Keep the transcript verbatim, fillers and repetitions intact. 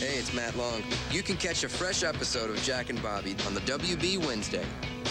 Hey, it's Matt Long. You can catch a fresh episode of Jack and Bobby on the W B Wednesday.